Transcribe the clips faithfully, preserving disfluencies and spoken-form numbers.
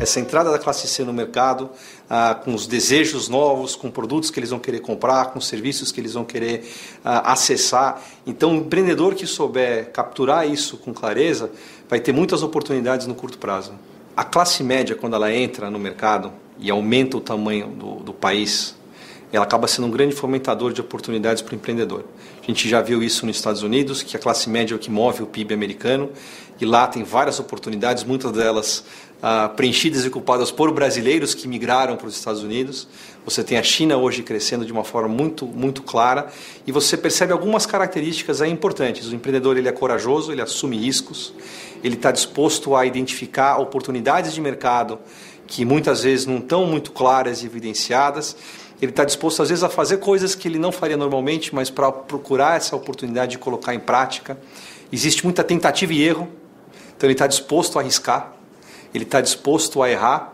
essa entrada da classe C no mercado, ah, com os desejos novos, com produtos que eles vão querer comprar, com serviços que eles vão querer ah, acessar. Então, o empreendedor que souber capturar isso com clareza vai ter muitas oportunidades no curto prazo. A classe média, quando ela entra no mercado e aumenta o tamanho do, do país, ela acaba sendo um grande fomentador de oportunidades para o empreendedor. A gente já viu isso nos Estados Unidos, que a classe média é o que move o P I B americano, e lá tem várias oportunidades, muitas delas ah, preenchidas e ocupadas por brasileiros que migraram para os Estados Unidos. Você tem a China hoje crescendo de uma forma muito, muito clara, e você percebe algumas características aí importantes. O empreendedor ele é corajoso, ele assume riscos, ele está disposto a identificar oportunidades de mercado que muitas vezes não estão muito claras e evidenciadas. Ele está disposto, às vezes, a fazer coisas que ele não faria normalmente, mas para procurar essa oportunidade de colocar em prática. Existe muita tentativa e erro, então ele está disposto a arriscar, ele está disposto a errar,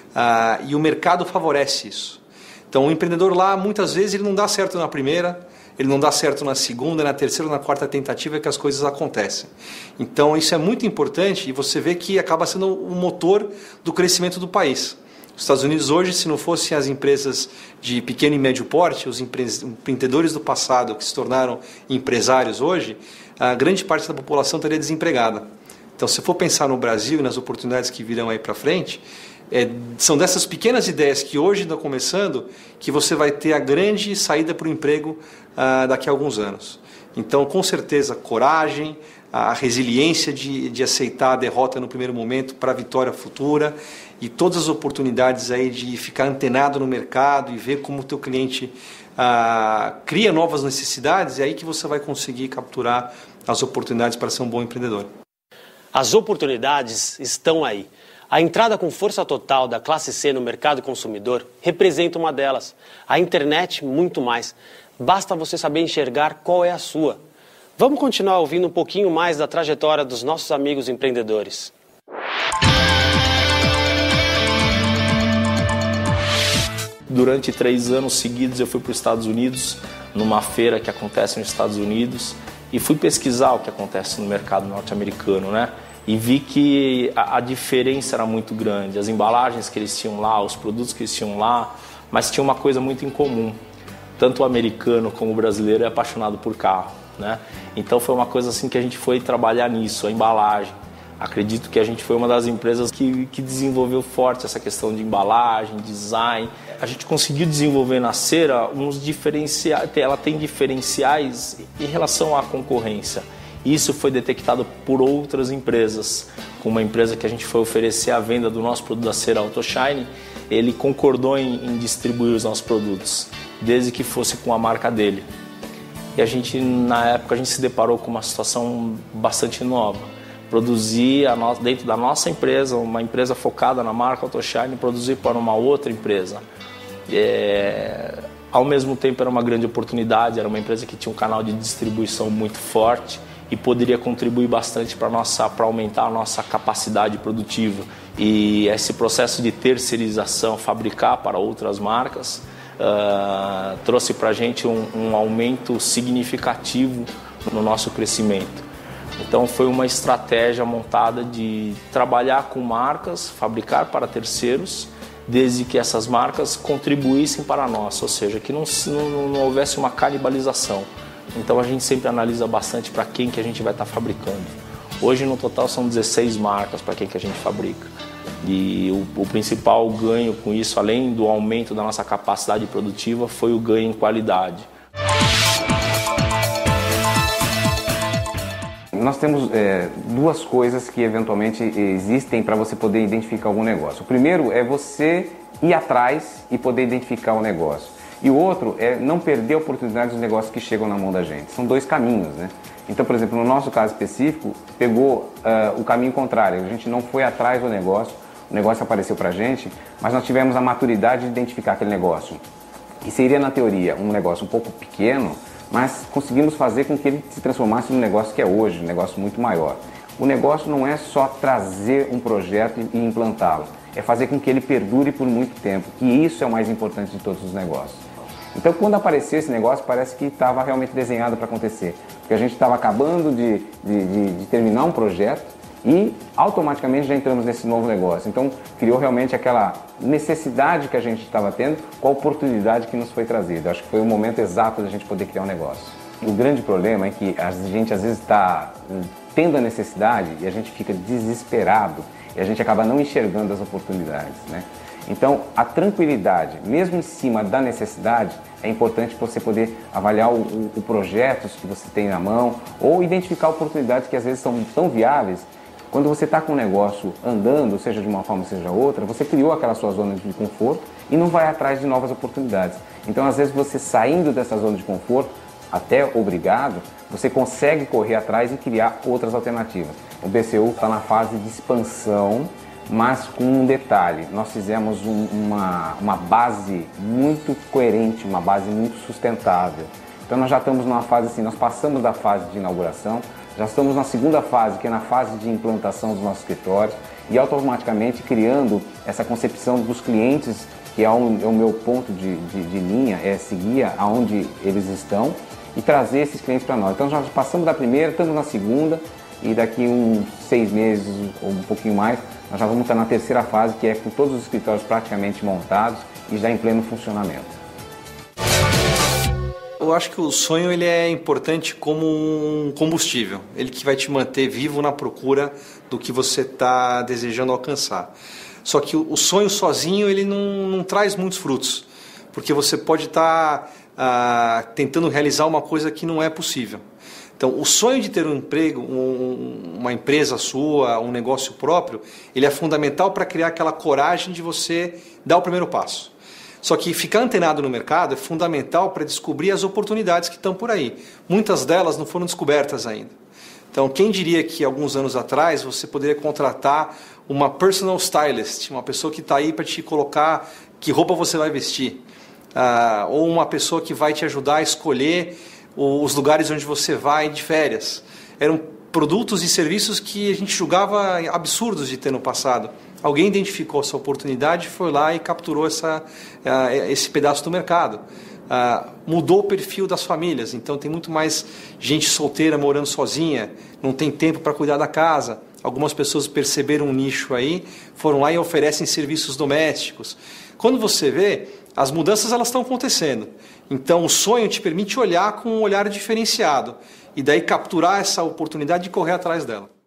uh, e o mercado favorece isso. Então, o empreendedor lá, muitas vezes, ele não dá certo na primeira, ele não dá certo na segunda, na terceira, na quarta tentativa que as coisas acontecem. Então, isso é muito importante e você vê que acaba sendo o motor do crescimento do país. Os Estados Unidos hoje, se não fossem as empresas de pequeno e médio porte, os empreendedores do passado que se tornaram empresários hoje, a grande parte da população estaria desempregada. Então, se for pensar no Brasil e nas oportunidades que virão aí para frente, é, são dessas pequenas ideias que hoje estão começando que você vai ter a grande saída para o emprego ah, daqui a alguns anos. Então, com certeza, coragem, a resiliência de, de aceitar a derrota no primeiro momento para a vitória futura e todas as oportunidades aí de ficar antenado no mercado e ver como o teu cliente ah, cria novas necessidades, é aí que você vai conseguir capturar as oportunidades para ser um bom empreendedor. As oportunidades estão aí. A entrada com força total da classe C no mercado consumidor representa uma delas. A internet, muito mais. Basta você saber enxergar qual é a sua. Vamos continuar ouvindo um pouquinho mais da trajetória dos nossos amigos empreendedores. Durante três anos seguidos eu fui para os Estados Unidos, numa feira que acontece nos Estados Unidos, e fui pesquisar o que acontece no mercado norte-americano, né? E vi que a, a diferença era muito grande, as embalagens que eles tinham lá, os produtos que eles tinham lá, mas tinha uma coisa muito em comum. Tanto o americano como o brasileiro é apaixonado por carro, né? Então foi uma coisa assim que a gente foi trabalhar nisso, a embalagem. Acredito que a gente foi uma das empresas que, que desenvolveu forte essa questão de embalagem, design. A gente conseguiu desenvolver na cera uns diferenciais, ela tem diferenciais em relação à concorrência. Isso foi detectado por outras empresas. Com uma empresa que a gente foi oferecer a venda do nosso produto da cera AutoShine, ele concordou em, em distribuir os nossos produtos, desde que fosse com a marca dele. E a gente, na época, a gente se deparou com uma situação bastante nova. Produzir a no... dentro da nossa empresa, uma empresa focada na marca AutoShine, produzir para uma outra empresa. É... Ao mesmo tempo era uma grande oportunidade, era uma empresa que tinha um canal de distribuição muito forte e poderia contribuir bastante para nossa, para aumentar a nossa capacidade produtiva. E esse processo de terceirização, fabricar para outras marcas, uh, trouxe para a gente um, um aumento significativo no nosso crescimento. Então foi uma estratégia montada de trabalhar com marcas, fabricar para terceiros, desde que essas marcas contribuíssem para nós, ou seja, que não, não, não houvesse uma canibalização. Então a gente sempre analisa bastante para quem que a gente vai estar fabricando. Hoje no total são dezesseis marcas para quem que a gente fabrica. E o, o principal ganho com isso, além do aumento da nossa capacidade produtiva, foi o ganho em qualidade. Nós temos é, duas coisas que eventualmente existem para você poder identificar algum negócio. O primeiro é você ir atrás e poder identificar o negócio. E o outro é não perder a oportunidade dos negócios que chegam na mão da gente. São dois caminhos, né? Então, por exemplo, no nosso caso específico, pegou uh, o caminho contrário. A gente não foi atrás do negócio, o negócio apareceu para a gente, mas nós tivemos a maturidade de identificar aquele negócio. E seria, na teoria, um negócio um pouco pequeno, mas conseguimos fazer com que ele se transformasse no negócio que é hoje, um negócio muito maior. O negócio não é só trazer um projeto e implantá-lo, é fazer com que ele perdure por muito tempo, que isso é o mais importante de todos os negócios. Então, quando apareceu esse negócio, parece que estava realmente desenhado para acontecer, porque a gente estava acabando de, de, de, de terminar um projeto E automaticamente já entramos nesse novo negócio. Então criou realmente aquela necessidade que a gente estava tendo com a oportunidade que nos foi trazida. Acho que foi o momento exato da gente poder criar um negócio. O grande problema é que a gente às vezes está tendo a necessidade e a gente fica desesperado e a gente acaba não enxergando as oportunidades, né? Então a tranquilidade, mesmo em cima da necessidade, é importante você poder avaliar o, o, o projetos que você tem na mão ou identificar oportunidades que às vezes são tão viáveis. Quando você está com o negócio andando, seja de uma forma, seja outra, você criou aquela sua zona de conforto e não vai atrás de novas oportunidades. Então, às vezes, você saindo dessa zona de conforto, até obrigado, você consegue correr atrás e criar outras alternativas. O B C U está na fase de expansão, mas com um detalhe, nós fizemos um, uma, uma base muito coerente, uma base muito sustentável. Então, nós já estamos numa fase assim, nós passamos da fase de inauguração, já estamos na segunda fase, que é na fase de implantação dos nossos escritórios e automaticamente criando essa concepção dos clientes, que é, um, é o meu ponto de, de, de linha, é seguir aonde eles estão e trazer esses clientes para nós. Então já passamos da primeira, estamos na segunda e daqui uns seis meses ou um pouquinho mais, nós já vamos estar na terceira fase, que é com todos os escritórios praticamente montados e já em pleno funcionamento. Eu acho que o sonho ele é importante como um combustível, ele que vai te manter vivo na procura do que você está desejando alcançar. Só que o sonho sozinho ele não, não traz muitos frutos, porque você pode estar tá, ah, tentando realizar uma coisa que não é possível. Então, o sonho de ter um emprego, um, uma empresa sua, um negócio próprio, ele é fundamental para criar aquela coragem de você dar o primeiro passo. Só que ficar antenado no mercado é fundamental para descobrir as oportunidades que estão por aí. Muitas delas não foram descobertas ainda. Então, quem diria que alguns anos atrás você poderia contratar uma personal stylist, uma pessoa que está aí para te colocar que roupa você vai vestir, ah, ou uma pessoa que vai te ajudar a escolher os lugares onde você vai de férias. Eram produtos e serviços que a gente julgava absurdos de ter no passado. Alguém identificou essa oportunidade, foi lá e capturou essa, uh, esse pedaço do mercado. Uh, mudou o perfil das famílias, então tem muito mais gente solteira morando sozinha, não tem tempo para cuidar da casa. Algumas pessoas perceberam um nicho aí, foram lá e oferecem serviços domésticos. Quando você vê, as mudanças elas estão acontecendo. Então o sonho te permite olhar com um olhar diferenciado e daí capturar essa oportunidade e correr atrás dela.